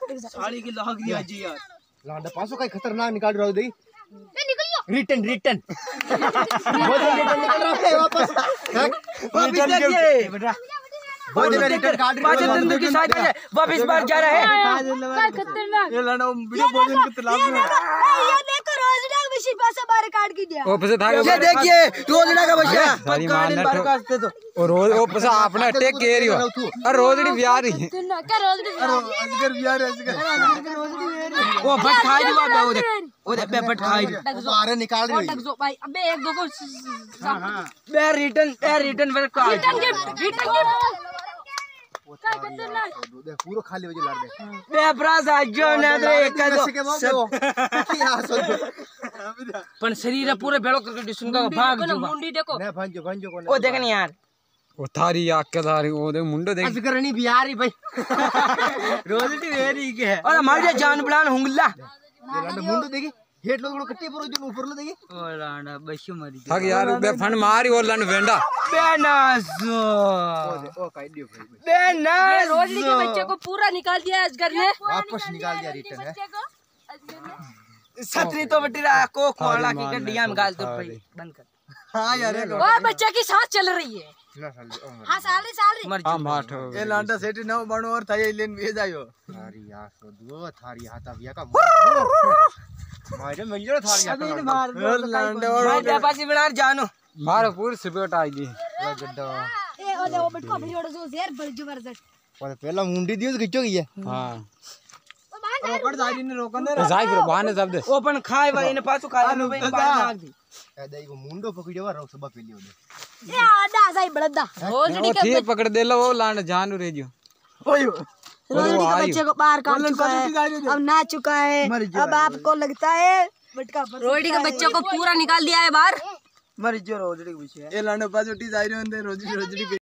साड़ी की लाग दिया जी यार। लांडा 500 का खतरनाक निकाल रहा हूं दे। रिटर्न रिटर्न निकल रहा है वापस। वापस देखिए बेटा। रिटर्न कार्ड पाँच की साइड है वापस बाहर जा रहा है। खतरनाक ये लाना वीडियो भोजन के तालाब में। ये देखो रोजडा विशी पासा बाहर काट के दिया। ओ पसे था ये देखिए रोजड़ा का बच्चा सारी कान मान बाहर काटते तो और रोज ओ पसे अपना टेक केयर ही और रोजड़ी बिहार ही क्या रोजडा अजगर बिहार अजगर वो बट खाई दी बाबा वो देख बे बट खाई बाहर निकाल रही है। टक भाई अबे एक दो को बे रिटर्न वर्क का रिटर्न दे पूरा खाली वजे लाड़ दे। बे प्रास आजो ना दे एक दो पण शरीर पूरे भेड़ो करके डिसन का भाग जो मुंडी देखो ने भांजो भांजो कोने ओ देख नहीं यार ओ थारी आके थारी ओ दे मुंडो देख अजगर नहीं बिहारी भाई रोजटी वेरी के है और हमारे जान प्लान हुंगला ये लांडा मुंडो देखी हेट लो कट्टी पर जो ऊपर लो देखी ओ लांडा बच्चू मरी थक यार बे फन मारी और लन वेंडा बेनासो ओ काट दियो भाई बेनासो रोजडी के बच्चे को पूरा निकाल दिया अजगर ने वापस निकाल दिया रिटर्न है। छतरी तो बटीरा को खोला की गड्डियां में गाल दो भाई बंद कर। हां यार वो बच्चे की सांस चल रही है। ना साल हां साल मर हां माठ ए लांडा सेट न बनो और थाई लेन भेज आयो थारी यार सो दो थारी हाथा बिया का मारे मिल थारी हाथा मार दो लांडा और पासी बनार जानो मारो पूरी सिपेट आएगी वो गड्ढा ए ओ दे वो बटको भिड़ो जो शेर बड़ जबरदस्त और पहला मुंडी दियो तो खिचो गई है। हां ओ बाहर रोकड़ जाई ने रोकन दे जाई फिर बहाने सब दे ओपन खाए भाई ने पाछू खाए नो भाई बाहर नाग दी ए दई को मुंडो पकड़ियो वा सब पहली ओदे ए आडा साई बड़दा रोजडी ओ के थी पकड़ दे लो वो लांड जान रे जो ओयो रोजडी के बच्चे को बाहर काट चुका है अब ना चुका है अब आपको लगता है बटका रोजडी के बच्चे को पूरा निकाल दिया है बाहर मर जो रोजड़ी के पीछे ए लांडा पाछू टी जाई रे अंदर रोजड़ी